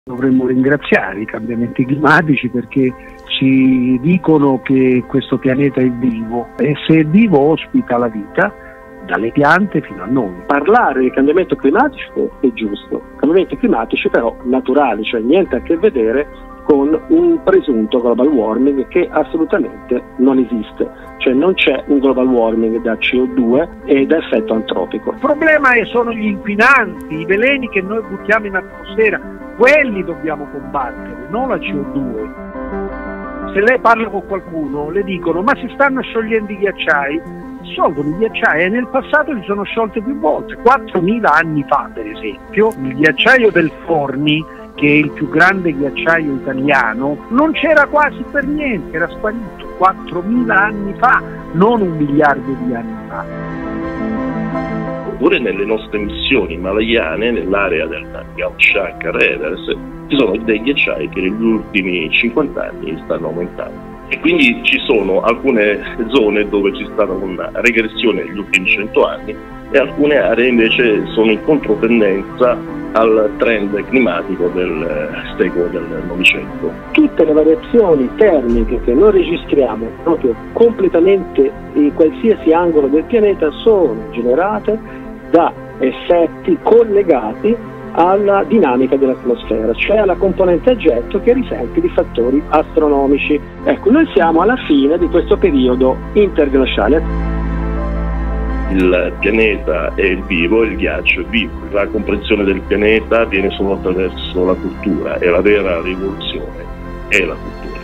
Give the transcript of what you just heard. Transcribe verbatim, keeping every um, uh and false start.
Dovremmo ringraziare i cambiamenti climatici perché ci dicono che questo pianeta è vivo e se è vivo ospita la vita dalle piante fino a noi. Parlare di cambiamento climatico è giusto, cambiamenti climatici però naturali, cioè niente a che vedere con un presunto global warming che assolutamente non esiste, cioè non c'è un global warming da C O due e da effetto antropico. Il problema sono gli inquinanti, i veleni che noi buttiamo in atmosfera, quelli dobbiamo combattere, non la C O due. Se lei parla con qualcuno le dicono ma si stanno sciogliendo i ghiacciai, sciolgono i ghiacciai e nel passato si sono sciolte più volte, quattromila anni fa per esempio, il ghiacciaio del Forni, che è il più grande ghiacciaio italiano, non c'era quasi per niente, era sparito quattromila anni fa, non un miliardo di anni fa. Oppure nelle nostre missioni himalayane, nell'area del Gao-Shankar-Everest, ci sono dei ghiacciai che negli ultimi cinquanta anni stanno aumentando. E quindi ci sono alcune zone dove ci sta una regressione negli ultimi cento anni e alcune aree invece sono in controtendenza al trend climatico del secolo del Novecento. Tutte le variazioni termiche che noi registriamo proprio completamente in qualsiasi angolo del pianeta sono generate da effetti collegati alla dinamica dell'atmosfera, cioè alla componente a getto che risente di fattori astronomici. Ecco, noi siamo alla fine di questo periodo interglaciale. Il pianeta è il vivo, il ghiaccio è vivo. La comprensione del pianeta avviene solo attraverso la cultura e la vera rivoluzione è la cultura.